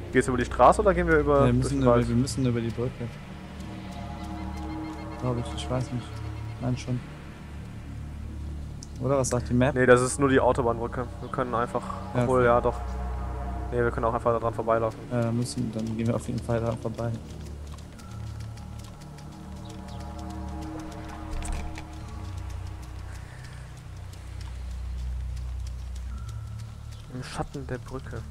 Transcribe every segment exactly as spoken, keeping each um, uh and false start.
Gehst du über die Straße oder gehen wir über, Ja, wir, durch müssen den über, Wald? wir müssen über die Brücke. Glaube ich, ich weiß nicht. Nein, schon. Oder was sagt die Map? Nee, das ist nur die Autobahnbrücke. Wir können einfach. Ja, Obwohl, okay. ja doch. Nee, wir können auch einfach daran vorbeilaufen. Ja, müssen, dann gehen wir auf jeden Fall daran vorbei. Im Schatten der Brücke.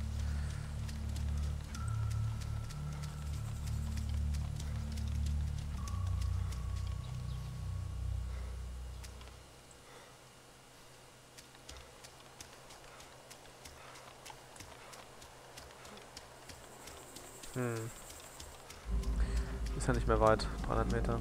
Hm. Ist ja nicht mehr weit. dreihundert Meter.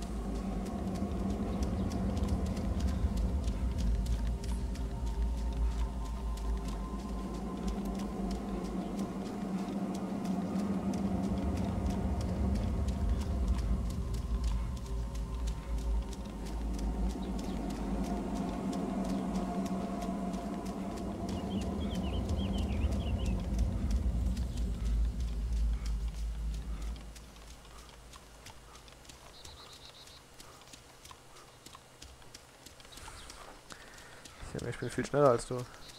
Ich bin viel schneller als du.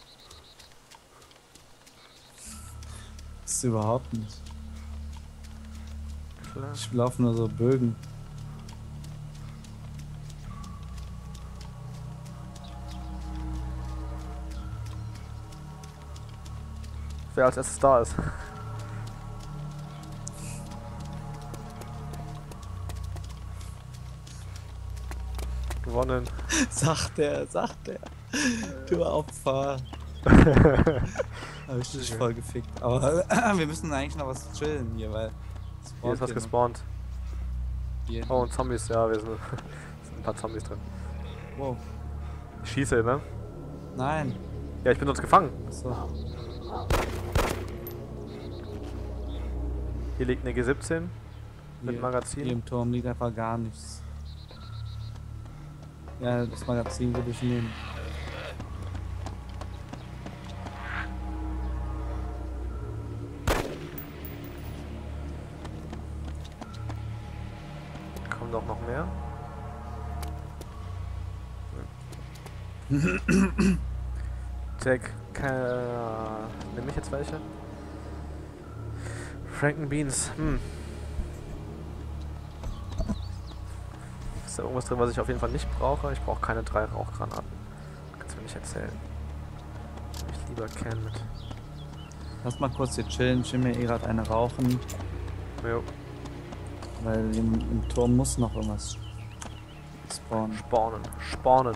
Das ist überhaupt nicht. Klar. Ich laufe nur so Bögen. Wer als erstes da ist. Gewonnen. Sagt der, sagt der. Du Opfer. Hab ich dich voll gefickt. Aber wir müssen eigentlich noch was chillen hier, weil. Hier ist was noch- gespawnt. Hier. Oh, und Zombies, ja, wir sind, sind ein paar Zombies drin. Wow. Ich schieße, ne? Nein. Ja, ich bin sonst gefangen. Achso. Hier liegt eine G siebzehn mit Hier, Magazin. hier im Turm liegt einfach gar nichts. Ja, das Magazin würde ich nehmen. Kommen doch noch mehr. Jack, äh, nehme ich jetzt welche? Frankenbeans, hm. Ist da irgendwas drin, was ich auf jeden Fall nicht brauche? Ich brauche keine drei Rauchgranaten. Kannst du mir nicht erzählen. Nehm ich lieber Can mit. Lass mal kurz hier chillen. Ich will mir eh gerade eine rauchen. Jo. Weil im, im Turm muss noch irgendwas spawnen. Spawnen, spawnen.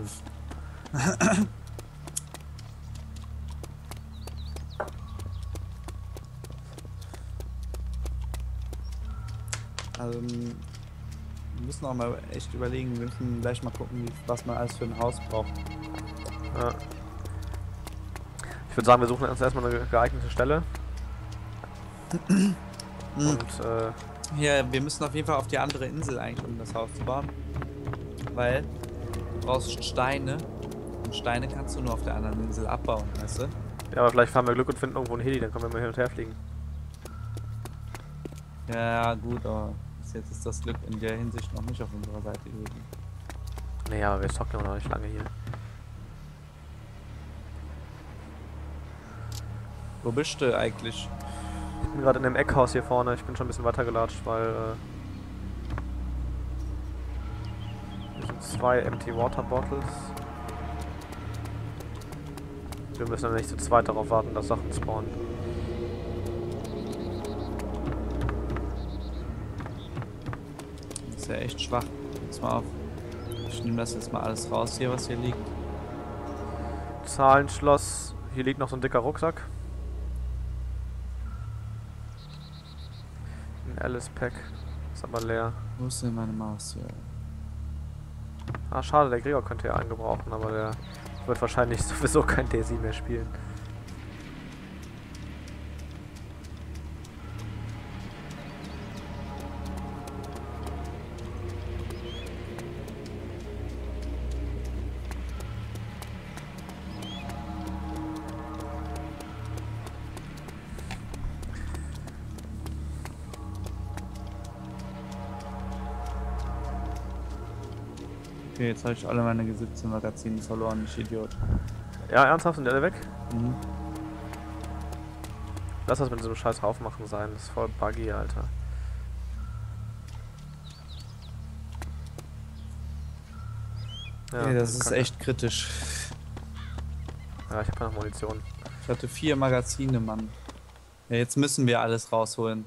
Also, ähm, wir müssen auch mal echt überlegen. Wir müssen gleich mal gucken, wie, was man alles für ein Haus braucht. Ja. Ich würde sagen, wir suchen uns erstmal eine geeignete Stelle. Und äh, Hier, wir müssen auf jeden Fall auf die andere Insel eigentlich, um das Haus zu bauen. Weil du brauchst Steine. Und Steine kannst du nur auf der anderen Insel abbauen, weißt du? ja, aber vielleicht haben wir Glück und finden irgendwo einen Heli, dann können wir mal hin und her fliegen. Ja, gut, aber bis jetzt ist das Glück in der Hinsicht noch nicht auf unserer Seite gewesen. Naja, aber wir zocken ja noch nicht lange hier. Wo bist du eigentlich? Ich bin gerade in dem Eckhaus hier vorne, ich bin schon ein bisschen weiter gelatscht, weil äh, hier sind zwei Empty Water Bottles. Wir müssen dann nicht zu zweit darauf warten, dass Sachen spawnen. Das ist ja echt schwach. Pass mal auf. Ich nehme das jetzt mal alles raus hier, was hier liegt. Zahlenschloss, hier liegt noch so ein dicker Rucksack. Ein Alice Pack, ist aber leer. Wo ist denn meine Maus hier? Ah, schade, der Gregor könnte ja einen gebrauchen, aber der wird wahrscheinlich sowieso kein Daisy mehr spielen. Okay, jetzt habe ich alle meine siebzehn Magazine verloren, ich Idiot. Ja, ernsthaft, sind die alle weg? Mhm. Lass das mit so einem scheiß Raufmachen sein, das ist voll buggy, Alter. Ja, Okay, das ist Kacke. echt kritisch. Ja, ich hab noch Munition. Ich hatte vier Magazine, Mann. Ja, jetzt müssen wir alles rausholen.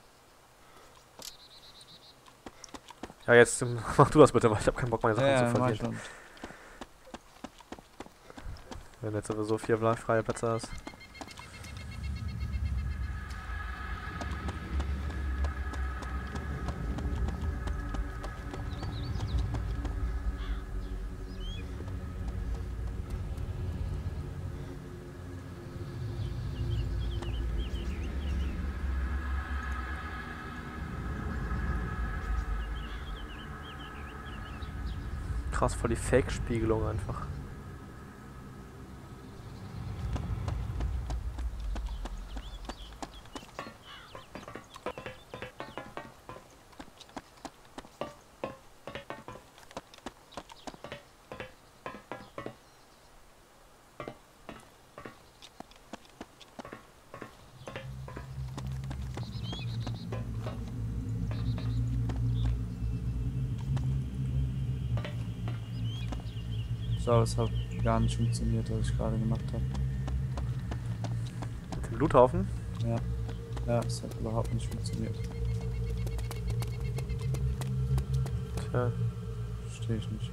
Ja, jetzt mach du das bitte, weil ich hab keinen Bock, meine Sachen Ja, zu ja, mach verlieren. schon. Wenn du jetzt sowieso vier freie Plätze hast. Krass, voll die Fake-Spiegelung einfach. So, es hat gar nicht funktioniert, was ich gerade gemacht habe. Mit dem Loothaufen. Ja. Ja, es hat überhaupt nicht funktioniert. Tja, Verstehe ich nicht.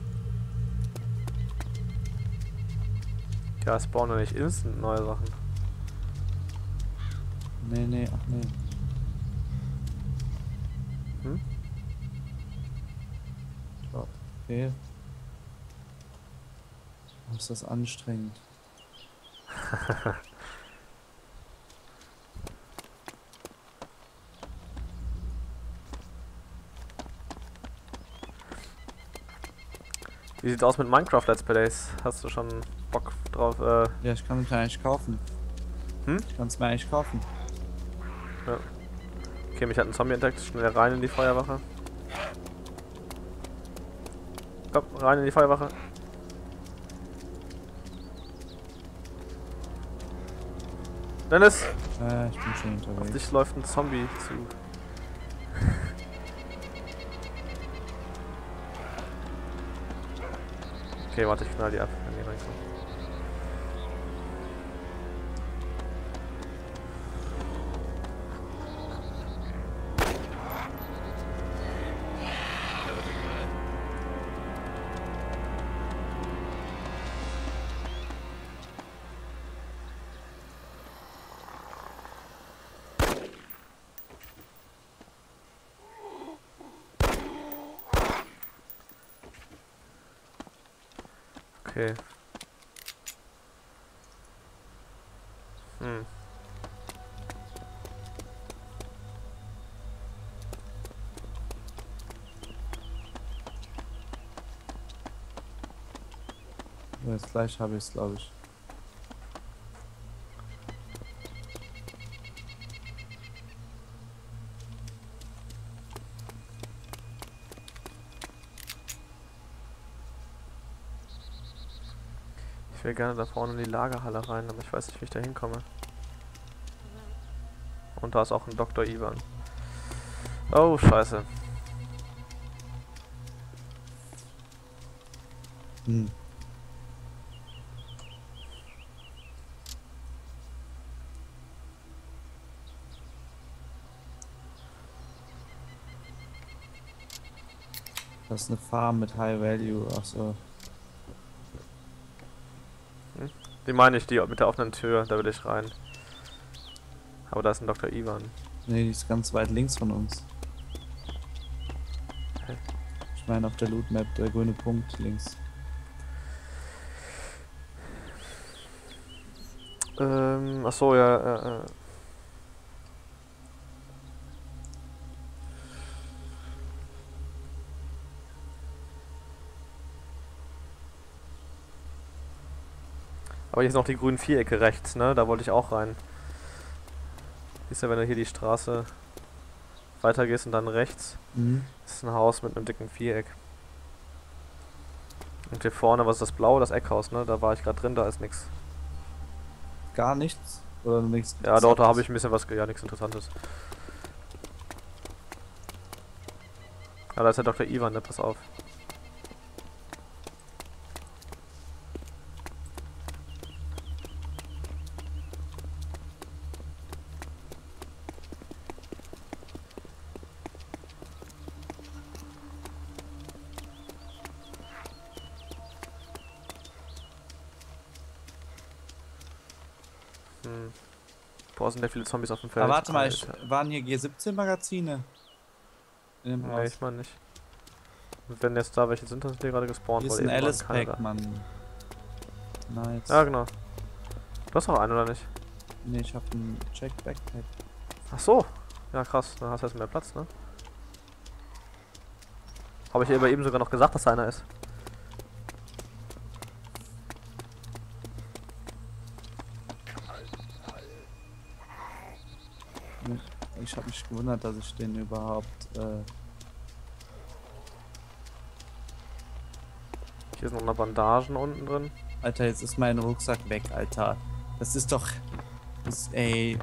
ja, es spawnen nicht instant neue Sachen. Nee, nee, ach nee. Hm? So, okay. Oh, ist das anstrengend. Wie sieht's aus mit Minecraft Let's Plays? Hast du schon Bock drauf? Äh, Ja, ich kann es mir eigentlich kaufen. Hm? Ich kann es mir eigentlich kaufen. ja. Okay, mich hat ein Zombie entdeckt. Schnell rein in die Feuerwache. Komm, rein in die Feuerwache. Dennis! Äh, ich bin schon Auf unterwegs. dich läuft ein Zombie zu. Okay, warte, ich knall die ab, wenn die reinkommen. Okay. Hm. Ja, jetzt gleich habe ich es, glaube ich. Ich will gerne da vorne in die Lagerhalle rein, aber ich weiß nicht, wie ich da hinkomme. Und da ist auch ein Doktor Ivan. Oh, scheiße. Hm. Das ist eine Farm mit High Value, ach so. Die meine ich, die mit der offenen Tür, da will ich rein. Aber da ist ein Doktor Ivan. Nee, die ist ganz weit links von uns. Hä? Ich meine auf der Loot Map, der grüne Punkt links. Ähm, ach so, ja, äh, äh. Aber hier sind noch die grünen Vierecke rechts, ne? Da wollte ich auch rein. Siehst du, wenn du hier die Straße weitergehst und dann rechts, Mhm. ist ein Haus mit einem dicken Viereck. Und hier vorne, was ist das Blaue? Das Eckhaus, ne? Da war ich gerade drin, da ist nichts. Gar nichts? Oder nichts? Ja, dort habe ich ein bisschen was, ge- ja, nichts Interessantes. Ja, da ist der Doktor Ivan, ne? Pass auf. Hm. Boah, sind da viele Zombies auf dem Feld. Aber warte mal, ich, Alter. waren hier G siebzehn Magazine? In dem Nee, Haus. ich meine nicht. Wenn jetzt da welche sind, dann sind die gerade gespawnt. Hier ist weil ein eben waren Alice keine Pack, da. Mann. Nice. Ja, genau. Du hast noch einen, oder nicht? Nee, ich hab einen Jack Backpack. Ach so. Ja, krass. Dann hast du jetzt mehr Platz, ne? Habe ich aber eben sogar noch gesagt, dass da einer ist. Ich habe mich gewundert, dass ich den überhaupt. Äh Hier sind noch Bandagen unten drin. Alter, jetzt ist mein Rucksack weg, Alter. Das ist doch. Das, ey.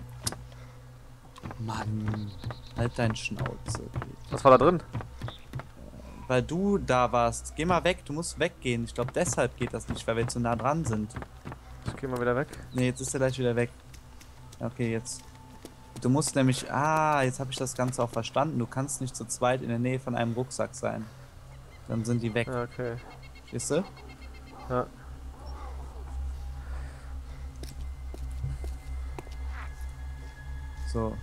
Mann. Halt dein Schnauze. Was war da drin? Weil du da warst. Geh mal weg, du musst weggehen. Ich glaube, deshalb geht das nicht, weil wir zu nah dran sind. Ich geh mal wieder weg. Ne, jetzt ist er gleich wieder weg. Okay, jetzt. Du musst nämlich. Ah, jetzt habe ich das Ganze auch verstanden. Du kannst nicht zu zweit in der Nähe von einem Rucksack sein. Dann sind die weg. Ja, okay. Siehst du? Ja. So.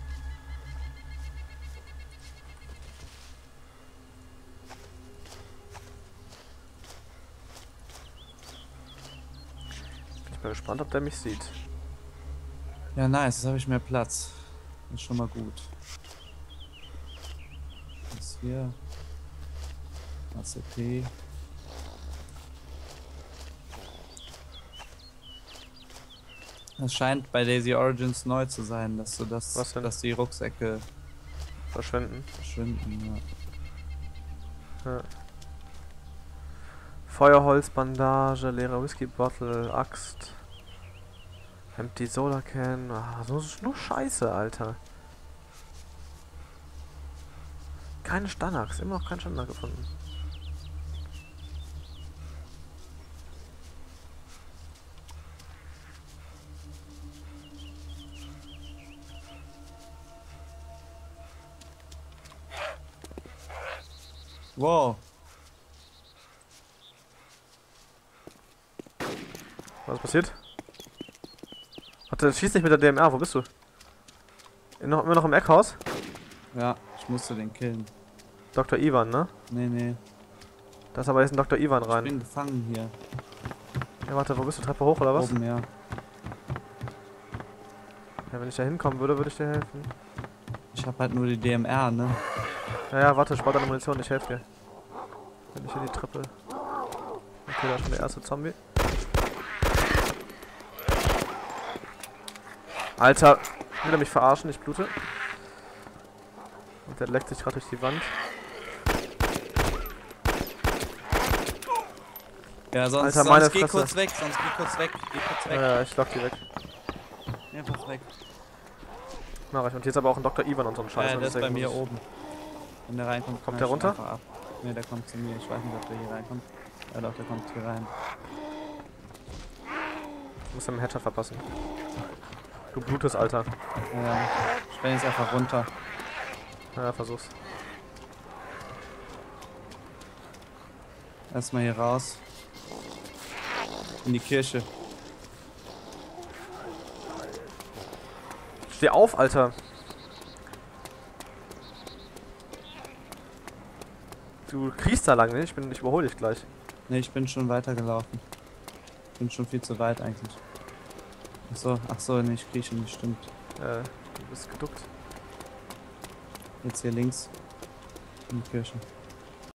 Bin ich mal gespannt, ob der mich sieht. Ja, nice. Jetzt habe ich mehr Platz. Ist schon mal gut. Das hier. A C P. Es scheint bei Daisy Origins neu zu sein, dass du das, Was denn? dass die Rucksäcke Verschwinden. verschwinden. Ja. Ja. Feuerholz, Bandage, leere Whisky-Bottle, Axt. Empty Solar Can. Ah, so ist nur Scheiße, Alter. Keine Stanax, immer noch kein Standard gefunden. Wow. Was ist passiert? Warte, schieß nicht mit der D M R, wo bist du? Noch, immer noch im Eckhaus? Ja, ich musste den killen. Doktor Ivan, ne? Nee, nee. Da ist aber jetzt ein Doktor Ivan Ich rein. bin gefangen hier. Ja, warte, wo bist du? Treppe hoch oder was? Oben, ja. Ja, wenn ich da hinkommen würde, würde ich dir helfen. Ich hab halt nur die D M R, ne? Ja, ja, warte, spar deine Munition, ich helfe dir. Wenn ich hier die Treppe. Okay, da ist schon der erste Zombie. Alter, will er mich verarschen? Ich blute. Und der leckt sich gerade durch die Wand. Ja, sonst, Alter, meine sonst geh Fresse. kurz weg, sonst geh kurz weg, geh kurz weg. Ja, ja, ich lock die weg. Einfach weg. Mach ich. Und hier ist aber auch ein Doktor Ivan und so ein Scheiß. Ja, und der ist bei deswegen mir muss ich- oben. Wenn der reinkommt, Kommt knall der ich ihn runter? einfach ab. Ne, der kommt zu mir. Ich weiß nicht, ob der hier reinkommt. Ja doch, der kommt hier rein. Ich muss einen Headshot verpassen. Du blutest, Alter. Ja, ich renn jetzt einfach runter. Ja, versuch's. Erstmal hier raus. In die Kirche. Steh auf, Alter. Du kriechst da lang, ne? Ich bin, ich überhole dich gleich. Ne, ich bin schon weitergelaufen. Bin schon viel zu weit eigentlich. Achso, achso, ne, ich krieche nicht, stimmt. Äh, du bist geduckt. Jetzt hier links. In die Kirche.